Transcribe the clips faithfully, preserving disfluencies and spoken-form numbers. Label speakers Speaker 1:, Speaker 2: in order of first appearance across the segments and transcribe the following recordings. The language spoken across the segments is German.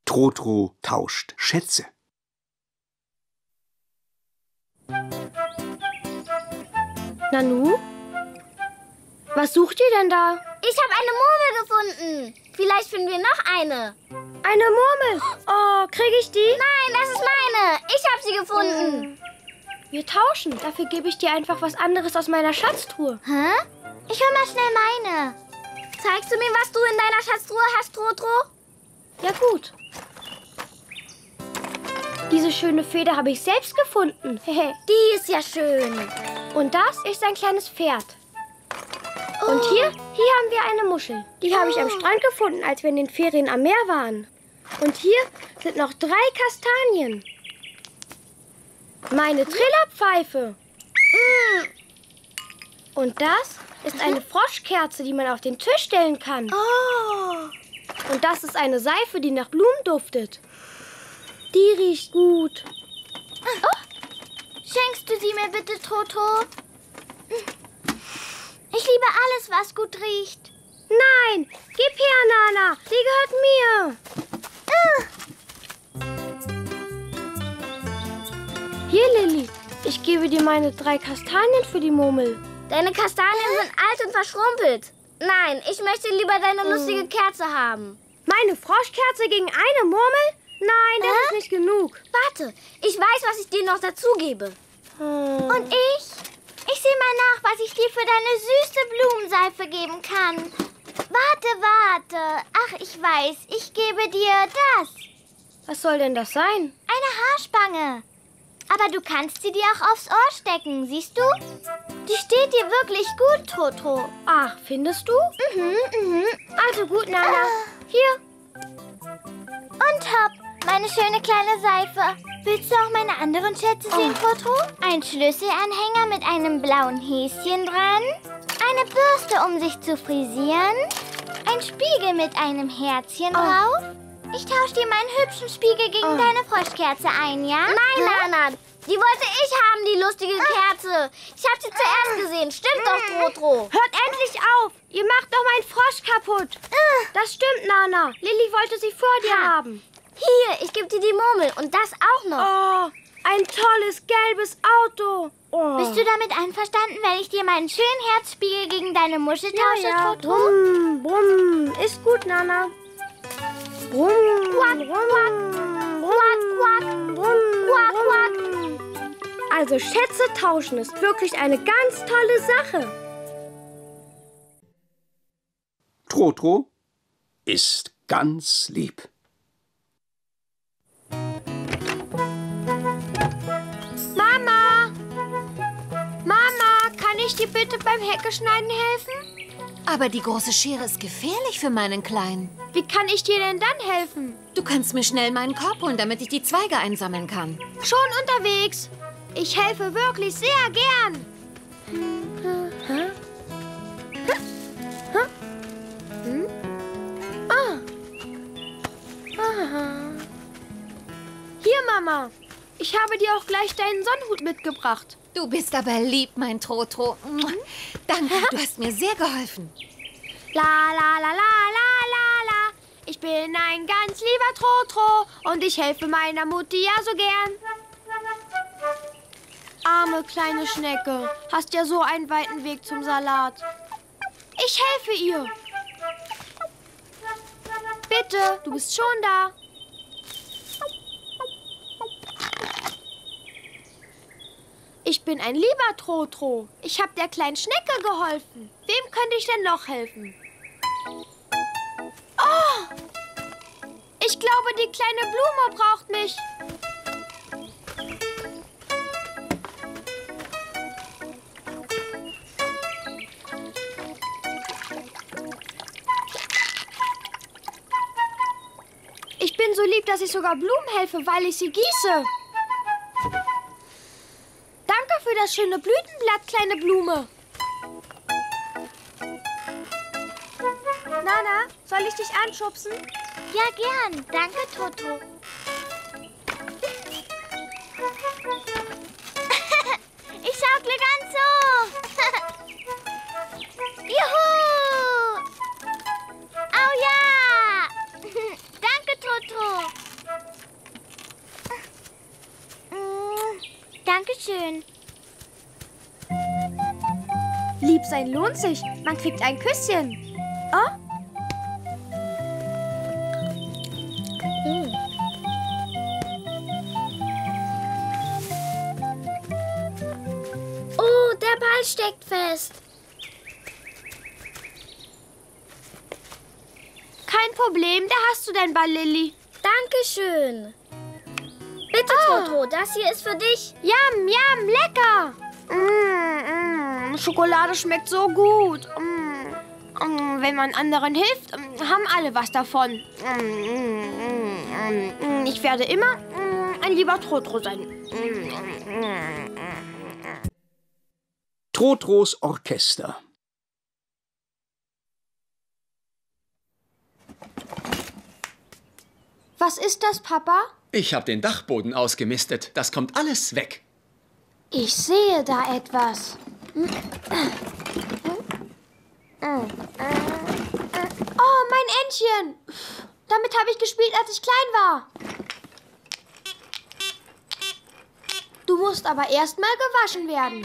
Speaker 1: Trotro tauscht Schätze.
Speaker 2: Nanu? Was sucht ihr denn da?
Speaker 3: Ich habe eine Murmel gefunden. Vielleicht finden wir noch eine.
Speaker 2: Eine Murmel? Oh, kriege ich die?
Speaker 3: Nein, das ist meine. Ich habe sie gefunden.
Speaker 2: Wir tauschen. Dafür gebe ich dir einfach was anderes aus meiner Schatztruhe.
Speaker 3: Hä? Ich hol mal schnell meine. Zeigst du mir, was du in deiner Schatztruhe hast, Trotro?
Speaker 2: Ja, gut. Diese schöne Feder habe ich selbst gefunden.
Speaker 3: Die ist ja schön.
Speaker 2: Und das ist ein kleines Pferd. Oh. Und hier, hier haben wir eine Muschel. Die habe ich am Strand gefunden, als wir in den Ferien am Meer waren. Und hier sind noch drei Kastanien. Meine Trillerpfeife.
Speaker 3: Mm.
Speaker 2: Und das ist eine Froschkerze, die man auf den Tisch stellen kann.
Speaker 3: Oh.
Speaker 2: Und das ist eine Seife, die nach Blumen duftet. Die riecht gut.
Speaker 3: Oh. Schenkst du sie mir bitte, Trotro? Ich liebe alles, was gut riecht.
Speaker 2: Nein, gib her, Nana. Die gehört mir. Uh. Hier, Lilli. Ich gebe dir meine drei Kastanien für die Murmel.
Speaker 3: Deine Kastanien sind alt und verschrumpelt. Nein, ich möchte lieber deine lustige Kerze haben.
Speaker 2: Meine Froschkerze gegen eine Murmel? Nein, das Hä? ist nicht genug.
Speaker 3: Warte, ich weiß, was ich dir noch dazu gebe.
Speaker 2: Hm.
Speaker 3: Und ich? Ich sehe mal nach, was ich dir für deine süße Blumenseife geben kann. Warte, warte. Ach, ich weiß, ich gebe dir das.
Speaker 2: Was soll denn das sein?
Speaker 3: Eine Haarspange. Aber du kannst sie dir auch aufs Ohr stecken, siehst du? Die steht dir wirklich gut, Trotro.
Speaker 2: Ach, findest du?
Speaker 3: Mhm, mhm.
Speaker 2: Also gut, Nana. Hier.
Speaker 3: Und hopp, meine schöne kleine Seife. Willst du auch meine anderen Schätze sehen, oh. Trotro? Ein Schlüsselanhänger mit einem blauen Häschen dran. Eine Bürste, um sich zu frisieren. Ein Spiegel mit einem Herzchen oh. drauf. Ich tausche dir meinen hübschen Spiegel gegen oh. deine Froschkerze ein, ja? Nein, Nana, die wollte ich haben, die lustige Kerze. Ich habe sie zuerst gesehen. Stimmt doch, Trotro.
Speaker 2: Hört endlich auf. Ihr macht doch meinen Frosch kaputt. Das stimmt, Nana. Lilli wollte sie vor dir ha. haben.
Speaker 3: Hier, ich gebe dir die Murmel und das auch noch.
Speaker 2: Oh, ein tolles gelbes Auto. Oh.
Speaker 3: Bist du damit einverstanden, wenn ich dir meinen schönen Herzspiegel gegen dedeine Muschel tausche,
Speaker 2: ja, ja.
Speaker 3: Trotro?
Speaker 2: Brumm, brumm. Ist gut, Nana. Brumm,
Speaker 3: quack, quack, quack, quack,
Speaker 2: brumm,
Speaker 3: quack, quack.
Speaker 2: Also Schätze tauschen ist wirklich eine ganz tolle Sache.
Speaker 1: Trotro ist ganz lieb.
Speaker 2: Mama! Mama, kann ich dir bitte beim Heckeschneiden helfen?
Speaker 4: Aber die große Schere ist gefährlich für meinen Kleinen.
Speaker 2: Wie kann ich dir denn dann helfen?
Speaker 4: Du kannst mir schnell meinen Korb holen, damit ich die Zweige einsammeln kann.
Speaker 2: Schon unterwegs. Ich helfe wirklich sehr gern. Hä? Hä? Hm? Ah. Aha. Hier, Mama. Ich habe dir auch gleich deinen Sonnenhut mitgebracht.
Speaker 4: Du bist aber lieb, mein Trotro. Danke, du hast mir sehr geholfen.
Speaker 2: La, la, la, la, la, la, la. Ich bin ein ganz lieber Trotro und ich helfe meiner Mutti ja so gern. Arme kleine Schnecke, hast ja so einen weiten Weg zum Salat. Ich helfe ihr. Bitte, du bist schon da. Ich bin ein lieber Trotro. Ich habe der kleinen Schnecke geholfen. Wem könnte ich denn noch helfen? Oh! Ich glaube, die kleine Blume braucht mich. Ich bin so lieb, dass ich sogar Blumen helfe, weil ich sie gieße. Danke für das schöne Blütenblatt, kleine Blume. Nana, soll ich dich anschubsen?
Speaker 3: Ja, gern. Danke, Trotro. Ich schaukle ganz hoch. Juhu! Au ja! Danke, Trotro. Dankeschön.
Speaker 2: Lieb sein lohnt sich. Man kriegt ein Küsschen. Oh?
Speaker 3: Oh, der Ball steckt fest.
Speaker 2: Kein Problem, da hast du dein Ball, Lilli.
Speaker 3: Dankeschön. Bitte,
Speaker 2: Ah.
Speaker 3: Trotro, das hier ist für dich.
Speaker 2: Yum, yum, lecker. Mm, mm, Schokolade schmeckt so gut. Mm, mm, wenn man anderen hilft, mm, haben alle was davon. Mm, mm, mm, mm, ich werde immer mm, ein lieber Trotro sein. Mm, mm, mm.
Speaker 1: Trotros Orchester.
Speaker 2: Was ist das, Papa?
Speaker 5: Ich habe den Dachboden ausgemistet. Das kommt alles weg.
Speaker 2: Ich sehe da etwas. Oh, mein Entchen. Damit habe ich gespielt, als ich klein war. Du musst aber erst mal gewaschen werden.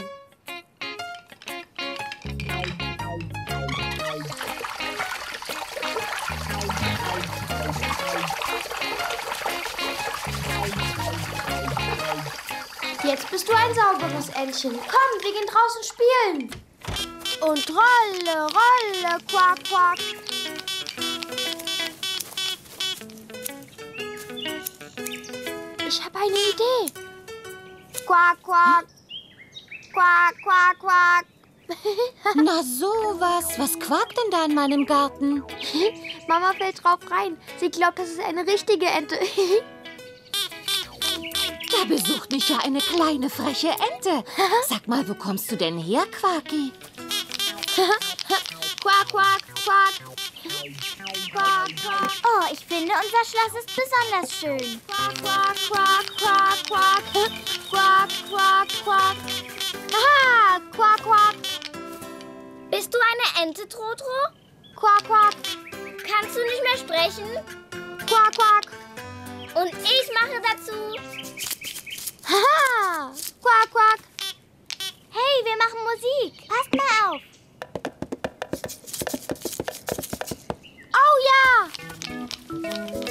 Speaker 2: Jetzt bist du ein sauberes Entchen. Komm, wir gehen draußen spielen. Und rolle, rolle, quack, quack. Ich habe eine Idee. Quack, quack. Quack, quack, quack.
Speaker 4: Na sowas. Was quakt denn da in meinem Garten?
Speaker 2: Mama fällt drauf rein. Sie glaubt, das ist eine richtige Ente.
Speaker 4: Da besucht mich ja eine kleine, freche Ente. Sag mal, wo kommst du denn her, Quaki?
Speaker 2: Quack, quack, quack. Quack, quack.
Speaker 3: Oh, ich finde, unser Schloss ist besonders schön.
Speaker 2: Quack, quack, quack, quack, quack. Quack, quack, quack. Aha, quack, quack.
Speaker 3: Bist du eine Ente, Trotro?
Speaker 2: Quack, quack.
Speaker 3: Kannst du nicht mehr sprechen?
Speaker 2: Quack, quack.
Speaker 3: Und ich mache dazu.
Speaker 2: Haha, quack, quack.
Speaker 3: Hey, wir machen Musik. Passt mal auf.
Speaker 2: Oh ja.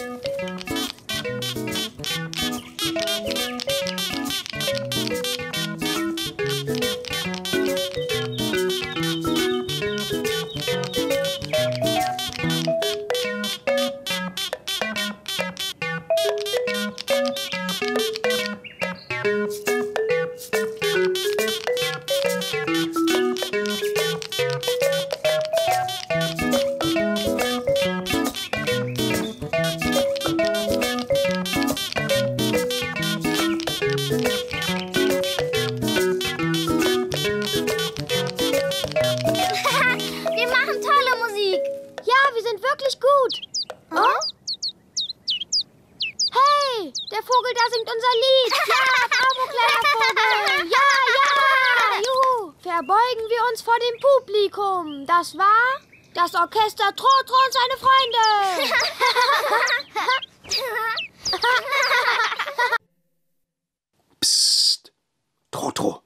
Speaker 3: Wir machen tolle Musik.
Speaker 2: Ja, wir sind wirklich gut. Oh? Hey, der Vogel da singt unser Lied. Ja, bravo, kleiner Vogel. Ja, ja. Juhu. Verbeugen wir uns vor dem Publikum. Das war das Orchester Trotro und seine Freunde.
Speaker 1: Psst. Trotro.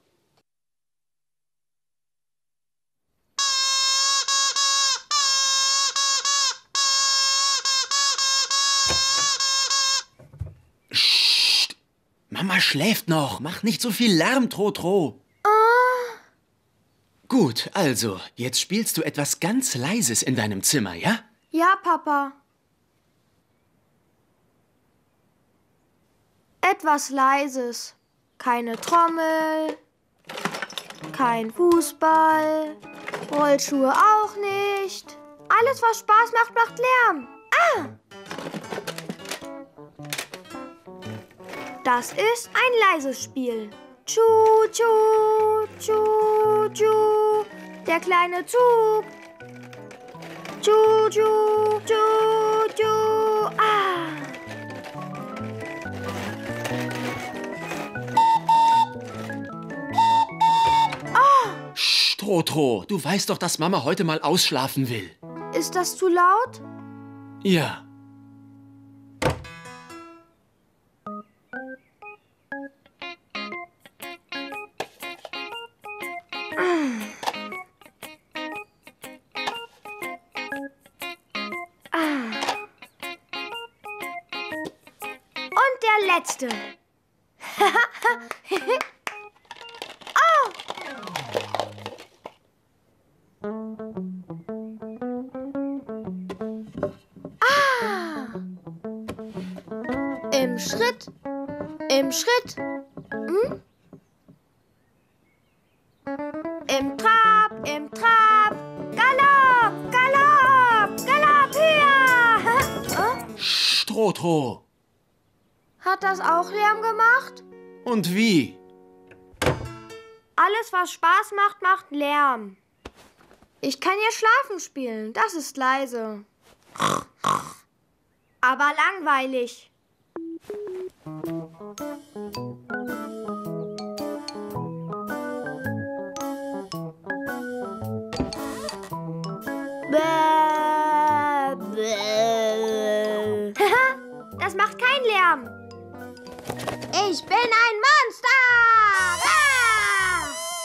Speaker 5: Mama schläft noch. Mach nicht so viel Lärm, Trotro.
Speaker 2: Oh.
Speaker 5: Gut, also, jetzt spielst du etwas ganz Leises in deinem Zimmer, ja?
Speaker 2: Ja, Papa. Etwas Leises. Keine Trommel, kein Fußball, Rollschuhe auch nicht. Alles, was Spaß macht, macht Lärm. Ah! Das ist ein leises Spiel. Tschu, tschu, tschu, tschu. Der kleine Zug. Tschu, tschu, tschu, tschu. Ah!
Speaker 5: Psst, Trotro, du weißt doch, dass Mama heute mal ausschlafen will.
Speaker 2: Ist das zu laut?
Speaker 5: Ja.
Speaker 2: Und der letzte. Oh! Ah! Im Schritt, im Schritt, hm? Im Trab, im Trab, Galopp, Galopp, Galopp, höher!
Speaker 5: Sch, Trotro.
Speaker 2: Hat das auch Lärm gemacht?
Speaker 5: Und wie?
Speaker 2: Alles, was Spaß macht, macht Lärm. Ich kann ja Schlafen spielen, das ist leise. Aber langweilig. Bäh, bäh. Das macht keinen Lärm. Ich bin ein Monster! Ah!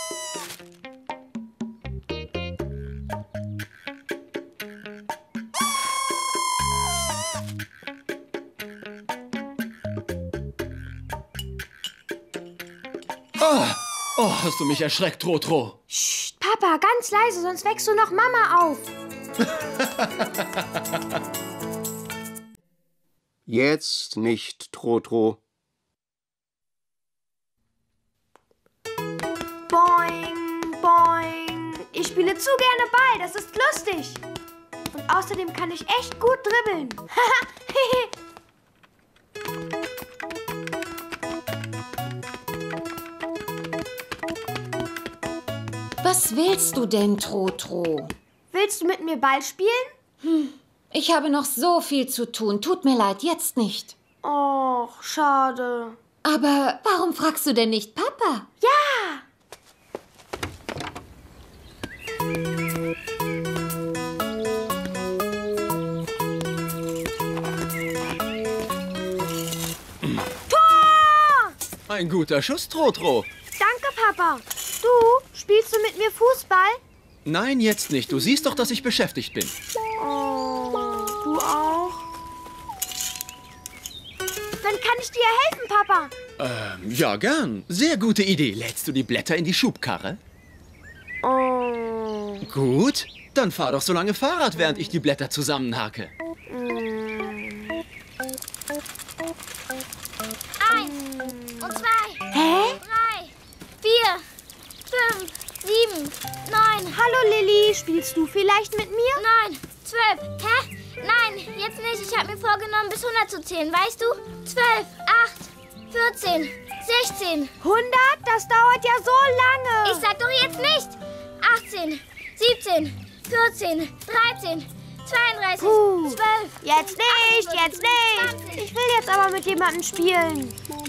Speaker 5: Oh, oh, hast du mich erschreckt, Trotro.
Speaker 2: Psst, Papa, ganz leise, sonst wächst du noch Mama auf.
Speaker 1: Jetzt nicht, Trotro.
Speaker 2: Boing, boing. Ich spiele zu gerne Ball, das ist lustig. Und außerdem kann ich echt gut dribbeln.
Speaker 4: Was willst du denn, Trotro?
Speaker 2: Willst du mit mir Ball spielen?
Speaker 4: Hm, ich habe noch so viel zu tun. Tut mir leid, jetzt nicht.
Speaker 2: Och, schade.
Speaker 4: Aber warum fragst du denn nicht Papa?
Speaker 2: Ja! Tor!
Speaker 5: Ein guter Schuss, Trotro.
Speaker 2: Danke, Papa. Du, spielst du mit mir Fußball?
Speaker 5: Nein, jetzt nicht. Du siehst doch, dass ich beschäftigt bin.
Speaker 2: Oh, du auch? Dann kann ich dir helfen, Papa.
Speaker 5: Ähm, ja, gern. Sehr gute Idee. Lädst du die Blätter in die Schubkarre?
Speaker 2: Oh.
Speaker 5: Gut. Dann fahr doch so lange Fahrrad, während ich die Blätter zusammenhake.
Speaker 3: Eins und zwei,
Speaker 2: Hä?
Speaker 3: drei, vier, fünf, sieben, neun.
Speaker 2: Hallo, Lilly. Spielst du vielleicht mit mir?
Speaker 3: Neun, zwölf. Hä? Nein, jetzt nicht. Ich habe mir vorgenommen, bis hundert zu zählen, weißt du? Zwölf, acht, vierzehn, sechzehn.
Speaker 2: hundert? Das dauert ja so lange.
Speaker 3: Ich sag doch jetzt nicht. achtzehn, siebzehn, vierzehn, dreizehn, zweiunddreißig,
Speaker 2: Puh.
Speaker 3: zwölf.
Speaker 2: Jetzt nicht, jetzt nicht. Ich will jetzt aber mit jemandem spielen.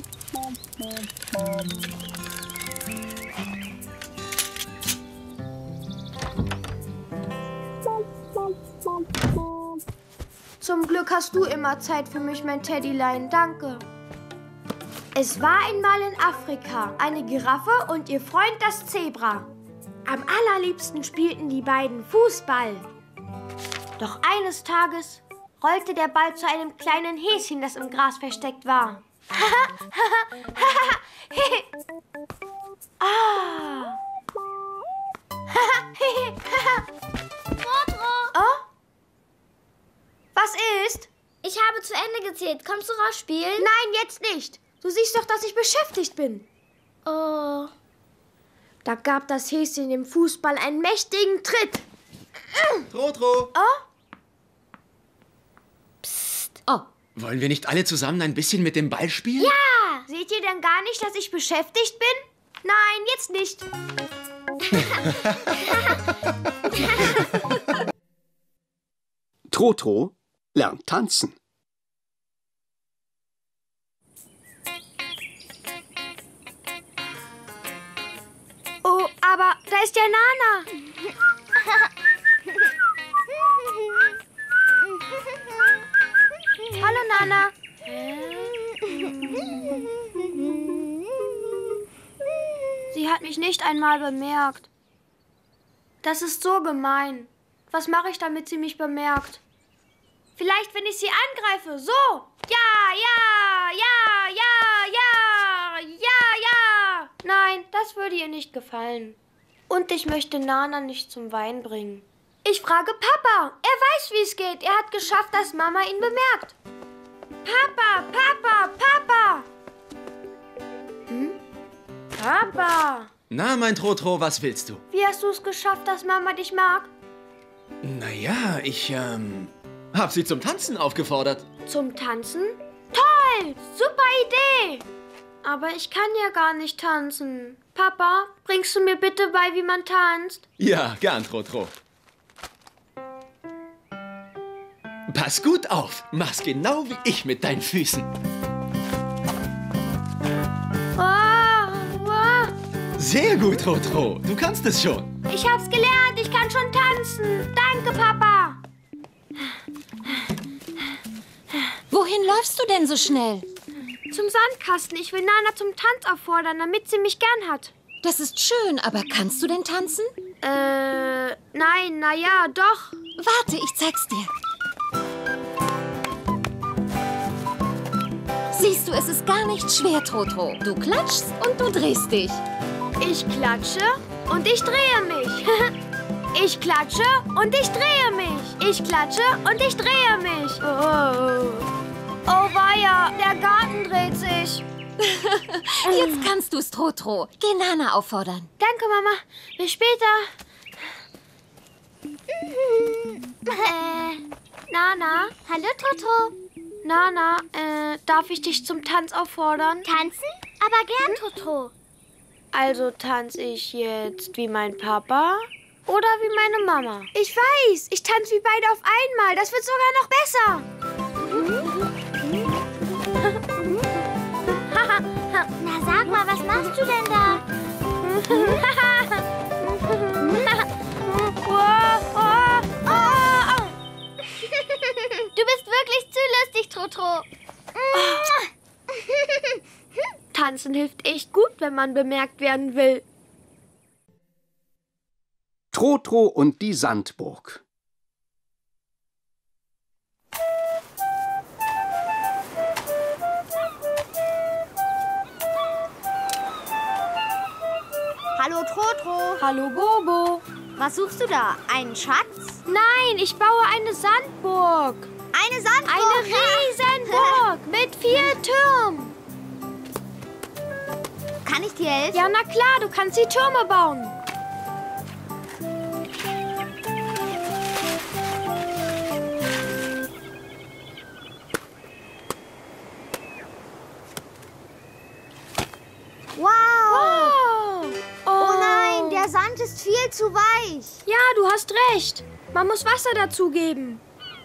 Speaker 2: Zum Glück hast du immer Zeit für mich, mein Teddylein. Danke. Es war einmal in Afrika eine Giraffe und ihr Freund das Zebra. Am allerliebsten spielten die beiden Fußball. Doch eines Tages rollte der Ball zu einem kleinen Häschen, das im Gras versteckt war. ah.
Speaker 3: Trotro,
Speaker 2: Oh? Was ist?
Speaker 3: ich habe zu Ende gezählt. Kommst du raus spielen?
Speaker 2: Nein, jetzt nicht. Du siehst doch, dass ich beschäftigt bin.
Speaker 3: Oh.
Speaker 2: Da gab das Häschen dem Fußball einen mächtigen Tritt.
Speaker 5: Trotro.
Speaker 2: Oh?
Speaker 4: Oh,
Speaker 5: Wollen wir nicht alle zusammen ein bisschen mit dem Ball spielen?
Speaker 2: Ja! Seht ihr denn gar nicht, dass ich beschäftigt bin? Nein, jetzt nicht.
Speaker 1: Trotro lernt tanzen.
Speaker 2: Oh, aber da ist ja Nana. Hallo, Nana. Sie hat mich nicht einmal bemerkt. Das ist so gemein. Was mache ich, damit sie mich bemerkt? Vielleicht, wenn ich sie angreife. So. Ja, ja, ja, ja, ja, ja, ja. Nein, das würde ihr nicht gefallen. Und ich möchte Nana nicht zum Wein bringen. Ich frage Papa. Er weiß, wie es geht. Er hat geschafft, dass Mama ihn bemerkt. Papa, Papa, Papa. Hm? Papa.
Speaker 5: Na, mein Trotro, was willst du?
Speaker 2: Wie hast du es geschafft, dass Mama dich mag?
Speaker 5: Naja, ich, ähm, hab sie zum Tanzen aufgefordert.
Speaker 2: Zum Tanzen? Toll! Super Idee! Aber ich kann ja gar nicht tanzen. Papa, bringst du mir bitte bei, wie man tanzt?
Speaker 5: Ja, gern, Trotro. Pass gut auf. Mach's genau wie ich mit deinen Füßen.
Speaker 2: Oh, oh.
Speaker 5: Sehr gut, Trotro. Du kannst es schon.
Speaker 2: Ich hab's gelernt. Ich kann schon tanzen. Danke, Papa.
Speaker 4: Wohin läufst du denn so schnell?
Speaker 2: Zum Sandkasten. Ich will Nana zum Tanz auffordern, damit sie mich gern hat.
Speaker 4: Das ist schön, aber kannst du denn tanzen?
Speaker 2: Äh, nein, na ja, doch.
Speaker 4: Warte, ich zeig's dir. Siehst du, es ist gar nicht schwer, Trotro. Du klatschst und du drehst dich.
Speaker 2: Ich klatsche und ich drehe mich. Ich klatsche und ich drehe mich. Ich klatsche und ich drehe mich. Oh, oh weia, der Garten dreht sich.
Speaker 4: Jetzt kannst du's, Trotro. Geh Nana auffordern.
Speaker 2: Danke, Mama. Bis später. Nana?
Speaker 3: Hallo, Trotro.
Speaker 2: Nana, äh, darf ich dich zum Tanz auffordern?
Speaker 3: Tanzen? Aber gern, Trotro.
Speaker 2: Also tanze ich jetzt wie mein Papa oder wie meine Mama? Ich weiß, ich tanze wie beide auf einmal. Das wird sogar noch besser.
Speaker 3: Na, sag mal, was machst du denn da? Du bist wirklich zu lustig, Trotro.
Speaker 2: Tanzen hilft echt gut, wenn man bemerkt werden will.
Speaker 1: Trotro und die Sandburg.
Speaker 3: Hallo, Trotro.
Speaker 2: Hallo, Bobo.
Speaker 3: Was suchst du da? Einen Schatz?
Speaker 2: Nein, ich baue eine Sandburg.
Speaker 3: Eine Sandburg?
Speaker 2: Eine Riesenburg mit vier Türmen.
Speaker 3: Kann ich dir helfen?
Speaker 2: Ja, na klar, du kannst die Türme bauen.
Speaker 3: Wow.
Speaker 2: Wow.
Speaker 3: Oh nein, der Sand ist viel zu weich.
Speaker 2: Ja, du hast recht. Man muss Wasser dazugeben.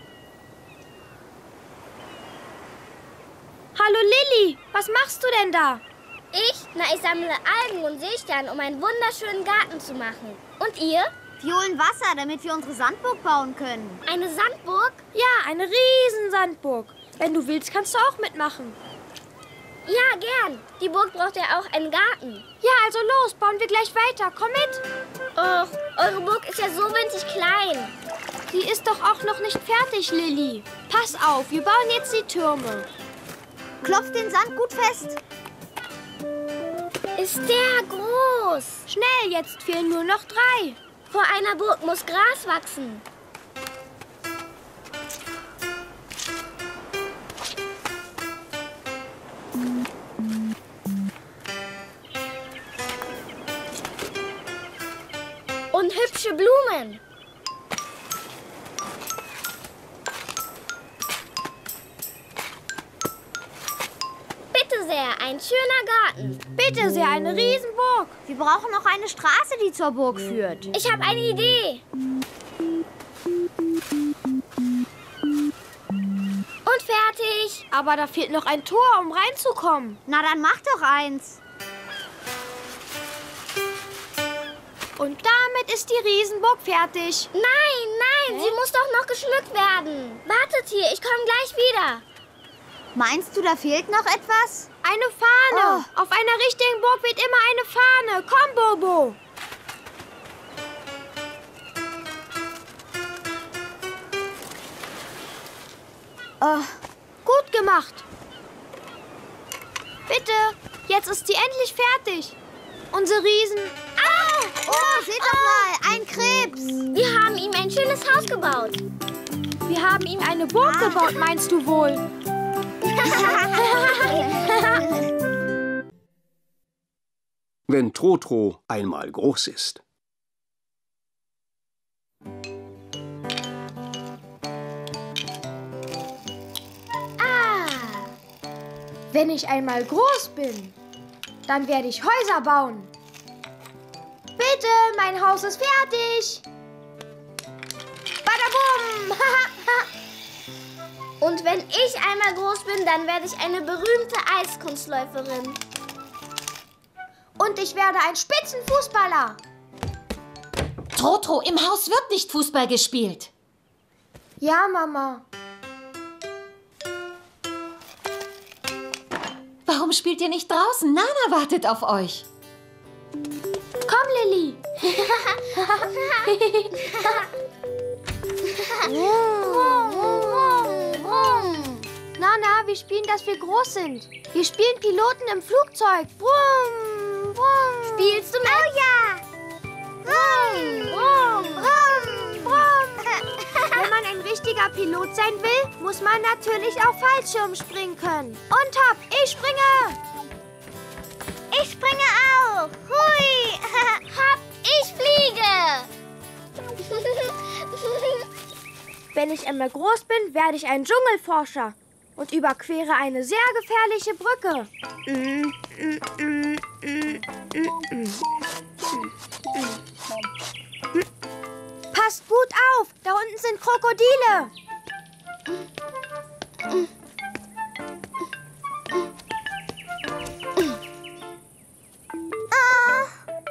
Speaker 2: Hallo Lilli, was machst du denn da?
Speaker 3: Ich? Na, ich sammle Algen und Seesterne, um einen wunderschönen Garten zu machen. Und ihr? Wir holen Wasser, damit wir unsere Sandburg bauen können. Eine Sandburg?
Speaker 2: Ja, eine Riesensandburg. Wenn du willst, kannst du auch mitmachen.
Speaker 3: Ja, gern. Die Burg braucht ja auch einen Garten.
Speaker 2: Ja, also los, bauen wir gleich weiter. Komm mit.
Speaker 3: Och, eure Burg ist ja so winzig klein.
Speaker 2: Die ist doch auch noch nicht fertig, Lilli. Pass auf, wir bauen jetzt die Türme.
Speaker 3: Klopf den Sand gut fest. Ist der groß.
Speaker 2: Schnell, jetzt fehlen nur noch drei.
Speaker 3: Vor einer Burg muss Gras wachsen. Und hübsche Blumen. Bitte sehr, ein schöner Garten.
Speaker 2: Bitte sehr, eine Riesenburg.
Speaker 3: Wir brauchen noch eine Straße, die zur Burg führt. Ich habe eine Idee. Und fertig.
Speaker 2: Aber da fehlt noch ein Tor, um reinzukommen.
Speaker 3: Na, dann mach doch eins.
Speaker 2: Und damit ist die Riesenburg fertig.
Speaker 3: Nein, nein, Hä? Sie muss doch noch geschmückt werden. Wartet hier, ich komme gleich wieder. Meinst du, da fehlt noch etwas?
Speaker 2: Eine Fahne.
Speaker 3: Oh.
Speaker 2: Auf einer richtigen Burg weht immer eine Fahne. Komm, Bobo. Oh, gut gemacht. Bitte, jetzt ist sie endlich fertig. Unsere Riesen...
Speaker 3: Ah! Oh, seht doch mal, ein Krebs.
Speaker 2: Wir haben ihm ein schönes Haus gebaut. Wir haben ihm eine Burg gebaut, meinst du wohl?
Speaker 1: Wenn Trotro einmal groß ist.
Speaker 2: Ah, wenn ich einmal groß bin, dann werde ich Häuser bauen. Bitte, mein Haus ist fertig. Badabum!
Speaker 3: Und wenn ich einmal groß bin, dann werde ich eine berühmte Eiskunstläuferin.
Speaker 2: Und ich werde ein Spitzenfußballer.
Speaker 4: Trotro, im Haus wird nicht Fußball gespielt.
Speaker 2: Ja, Mama.
Speaker 4: Warum spielt ihr nicht draußen? Nana wartet auf euch.
Speaker 2: Komm, Lilli. Nana, wir spielen, dass wir groß sind. Wir spielen Piloten im Flugzeug. Brumm, brumm.
Speaker 3: Spielst du mit?
Speaker 2: Oh ja. Brumm, brumm, brumm, brumm. Wenn man ein richtiger Pilot sein will, muss man natürlich auf Fallschirm springen können. Und hopp, ich springe.
Speaker 3: Ich springe auch. Hui. Hopp, ich fliege.
Speaker 2: Wenn ich einmal groß bin, werde ich ein Dschungelforscher und überquere eine sehr gefährliche Brücke. Mm, mm, mm, mm, mm, mm. Passt gut auf, da unten sind Krokodile.
Speaker 3: Ah.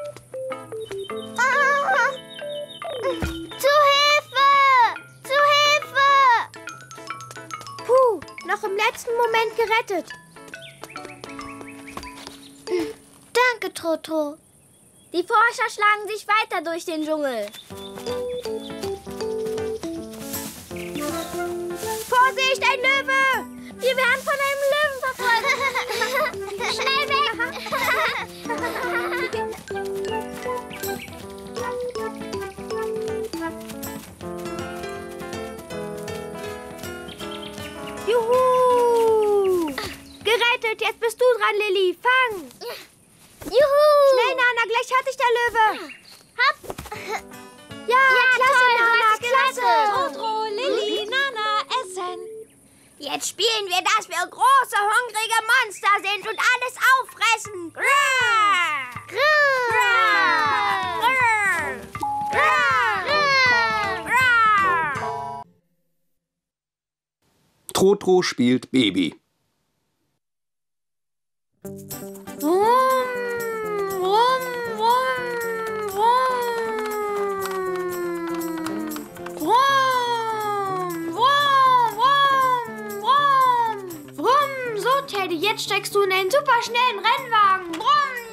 Speaker 3: Ah. Zu Hilfe! Zu Hilfe!
Speaker 2: Puh, noch im letzten Moment gerettet.
Speaker 3: Danke, Trotro. Die Forscher schlagen sich weiter durch den Dschungel.
Speaker 2: Vorsicht, ein Löwe!
Speaker 3: Wir werden von einem Löwen verfolgt. Schnell weg!
Speaker 2: Juhu! Gerettet, jetzt bist du dran, Lilli. Fang!
Speaker 3: Juhu!
Speaker 2: Schnell, Nana, gleich hat dich der Löwe.
Speaker 3: Hopp!
Speaker 2: Ja,
Speaker 3: Ja,
Speaker 2: klasse,
Speaker 3: toll,
Speaker 2: Nana,
Speaker 3: du hast
Speaker 2: klasse.
Speaker 3: gerettet.
Speaker 4: Trotro, Lilli, Nana, essen.
Speaker 2: Jetzt spielen wir, dass wir große, hungrige Monster sind und alles auffressen. Grrr! Grrr! Grrr! Grrr!
Speaker 1: Trotro spielt Baby.
Speaker 2: Rum, rum, rum, rum. Rum, rum, rum, rum. Rum. So, Teddy, jetzt steigst du in einen superschnellen Rennwagen. Brumm.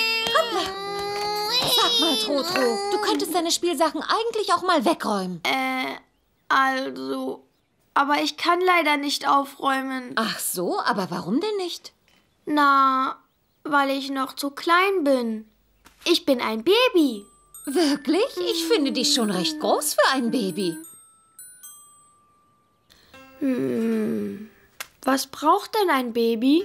Speaker 4: Sag mal, Trotro, du könntest deine Spielsachen eigentlich auch mal wegräumen.
Speaker 2: Äh, also, aber ich kann leider nicht aufräumen.
Speaker 4: Ach so, aber warum denn nicht?
Speaker 2: Na, weil ich noch zu klein bin. Ich bin ein Baby.
Speaker 4: Wirklich? Ich finde dich schon recht groß für ein Baby.
Speaker 2: Hm, was braucht denn ein Baby?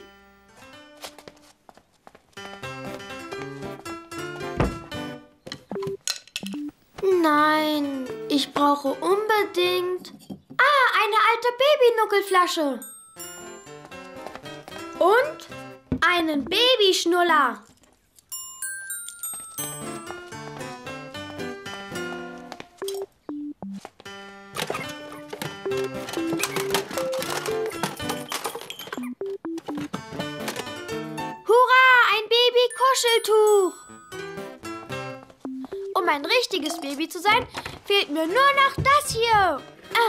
Speaker 2: Nein, ich brauche unbedingt... Ah, eine alte Babynuckelflasche. Und einen Babyschnuller. Hurra, ein Babykuscheltuch. Um ein richtiges Baby zu sein, fehlt mir nur noch das hier.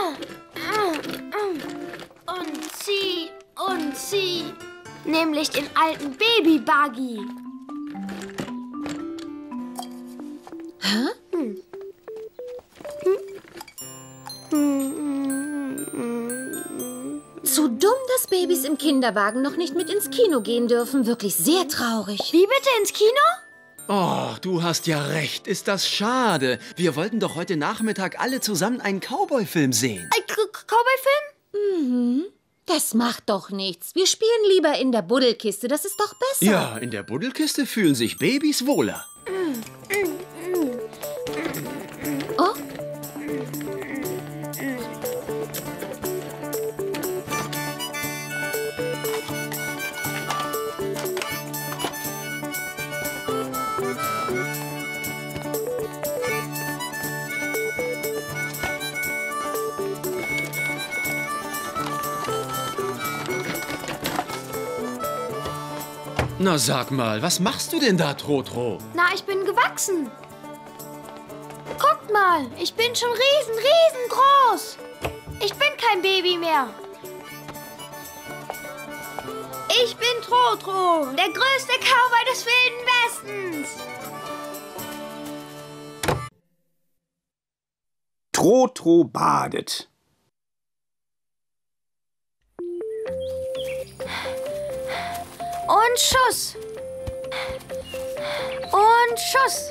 Speaker 2: Und zieh, und zieh. Nämlich den alten Babybuggy.
Speaker 4: Hä?
Speaker 2: Hm. Hm. Hm.
Speaker 4: dass Babys im Kinderwagen noch nicht mit ins Kino gehen dürfen, wirklich sehr traurig.
Speaker 2: Wie bitte, ins Kino?
Speaker 5: Oh, du hast ja recht. Ist das schade. Wir wollten doch heute Nachmittag alle zusammen einen Cowboy-Film sehen.
Speaker 2: Ein Cowboy-Film?
Speaker 4: Mhm. Das macht doch nichts. Wir spielen lieber in der Buddelkiste, das ist doch besser.
Speaker 5: Ja, in der Buddelkiste fühlen sich Babys wohler.
Speaker 4: Oh?
Speaker 5: Na sag mal, was machst du denn da, Trotro?
Speaker 2: Na, ich bin gewachsen. Guckt mal, ich bin schon riesen, riesengroß. Ich bin kein Baby mehr. Ich bin Trotro, der größte Cowboy des Wilden Westens.
Speaker 1: Trotro badet.
Speaker 2: Und Schuss. Und Schuss.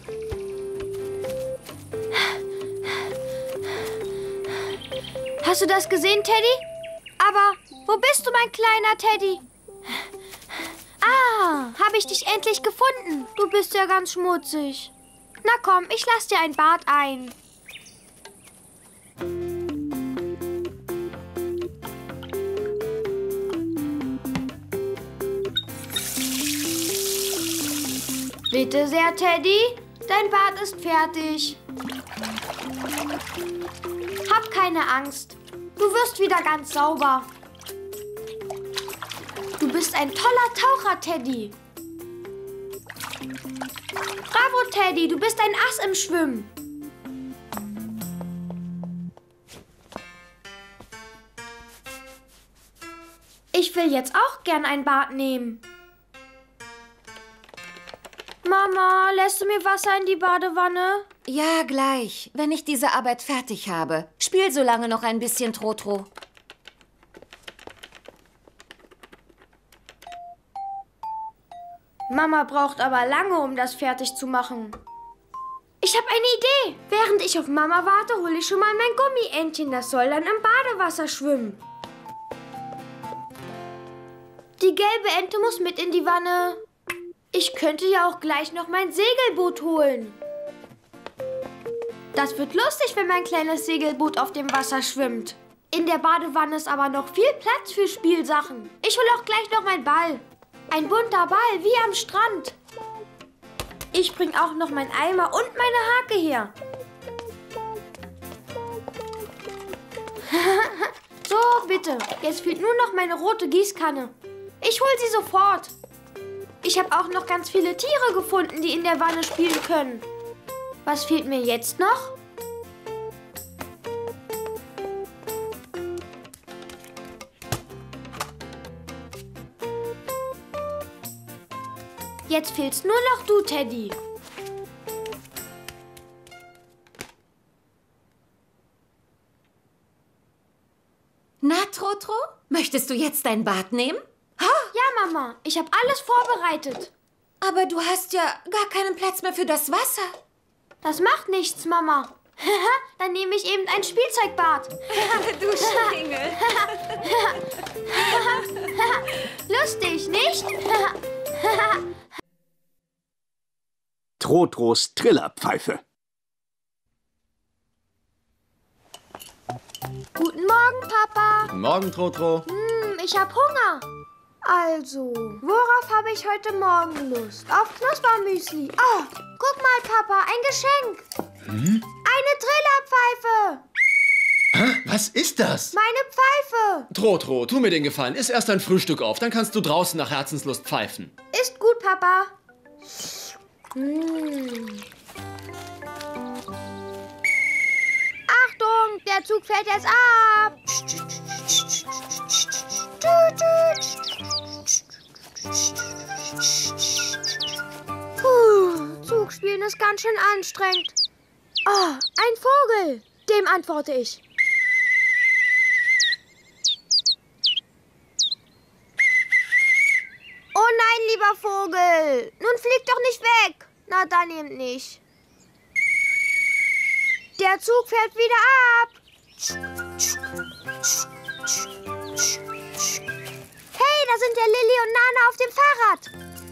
Speaker 2: Hast du das gesehen, Teddy? Aber wo bist du, mein kleiner Teddy? Ah, habe ich dich endlich gefunden. Du bist ja ganz schmutzig. Na komm, ich lass dir ein Bad ein. Bitte sehr, Teddy. Dein Bad ist fertig. Hab keine Angst. Du wirst wieder ganz sauber. Du bist ein toller Taucher, Teddy. Bravo, Teddy. Du bist ein Ass im Schwimmen. Ich will jetzt auch gern ein Bad nehmen. Mama, lässt du mir Wasser in die Badewanne?
Speaker 4: Ja, gleich, wenn ich diese Arbeit fertig habe. Spiel so lange noch ein bisschen, Trotro.
Speaker 2: Mama braucht aber lange, um das fertig zu machen. Ich habe eine Idee. Während ich auf Mama warte, hole ich schon mal mein Gummientchen. Das soll dann im Badewasser schwimmen. Die gelbe Ente muss mit in die Wanne. Ich könnte ja auch gleich noch mein Segelboot holen. Das wird lustig, wenn mein kleines Segelboot auf dem Wasser schwimmt. In der Badewanne ist aber noch viel Platz für Spielsachen. Ich hole auch gleich noch meinen Ball. Ein bunter Ball, wie am Strand. Ich bringe auch noch meinen Eimer und meine Hake her. So, bitte. Jetzt fehlt nur noch meine rote Gießkanne. Ich hole sie sofort. Ich habe auch noch ganz viele Tiere gefunden, die in der Wanne spielen können. Was fehlt mir jetzt noch? Jetzt fehlst nur noch du, Teddy.
Speaker 4: Na, Trotro, möchtest du jetzt dein Bad nehmen?
Speaker 2: Ja, Mama, ich habe alles vorbereitet.
Speaker 4: Aber du hast ja gar keinen Platz mehr für das Wasser.
Speaker 2: Das macht nichts, Mama. Dann nehme ich eben ein Spielzeugbad.
Speaker 4: Du Schlingel.
Speaker 2: Lustig, nicht?
Speaker 1: Trotros Trillerpfeife.
Speaker 2: Guten Morgen, Papa.
Speaker 5: Guten Morgen, Trotro.
Speaker 2: Hm, ich habe Hunger. Also, worauf habe ich heute Morgen Lust? Auf Knuspermüsli. Oh, guck mal, Papa, ein Geschenk.
Speaker 5: Hm?
Speaker 2: Eine Trillerpfeife.
Speaker 5: Hä? Was ist das?
Speaker 2: Meine Pfeife.
Speaker 5: Trotro, tu mir den Gefallen. Iss erst dein Frühstück auf, dann kannst du draußen nach Herzenslust pfeifen.
Speaker 2: Ist gut, Papa. Hm. Achtung, der Zug fährt jetzt ab. Puh, Zugspielen ist ganz schön anstrengend. Oh, ein Vogel. Dem antworte ich. lieber Vogel. Nun flieg doch nicht weg. Na, dann eben nicht. Der Zug fährt wieder ab. Hey, da sind ja Lilli und Nana auf dem Fahrrad.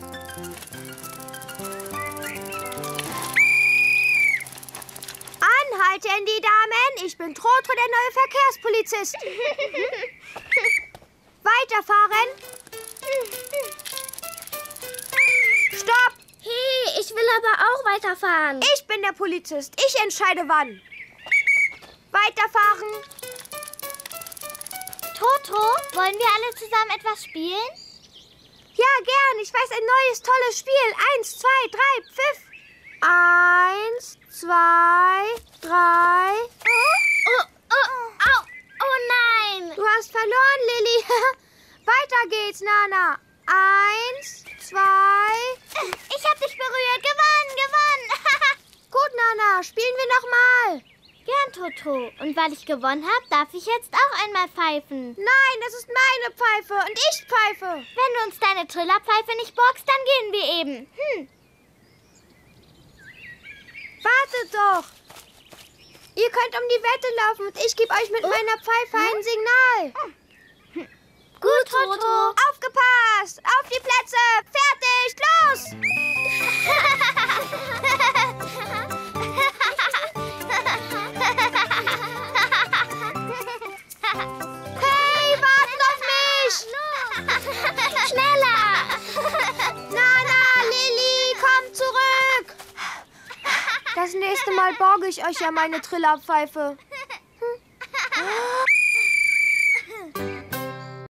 Speaker 2: Anhalten, die Damen. Ich bin Trotro, der neue Verkehrspolizist. Weiterfahren. Stopp.
Speaker 3: Hey, ich will aber auch weiterfahren.
Speaker 2: Ich bin der Polizist. Ich entscheide wann. Weiterfahren.
Speaker 3: Totro, wollen wir alle zusammen etwas spielen?
Speaker 2: Ja, gern. Ich weiß ein neues, tolles Spiel. Eins, zwei, drei, Pfiff. Eins, zwei, drei.
Speaker 3: Oh, oh, oh, au, oh nein.
Speaker 2: Du hast verloren, Lilli. Weiter geht's, Nana. Eins, zwei.
Speaker 3: Ich hab dich berührt. Gewonnen, gewonnen.
Speaker 2: Gut, Nana. Spielen wir nochmal.
Speaker 3: Gern, Totro. Und weil ich gewonnen habe, darf ich jetzt auch einmal pfeifen.
Speaker 2: Nein, das ist meine Pfeife und ich pfeife.
Speaker 3: Wenn du uns deine Trillerpfeife nicht borgst, dann gehen wir eben. Hm.
Speaker 2: Wartet doch. Ihr könnt um die Wette laufen und ich gebe euch mit meiner Pfeife ein Signal.
Speaker 3: Gut, Totro.
Speaker 2: Aufgepasst! Auf die Plätze! Fertig! Los! Hey, wartet auf mich!
Speaker 3: Schneller!
Speaker 2: Nana, Lilli, komm zurück! Das nächste Mal borge ich euch ja meine Trillerpfeife. Hm.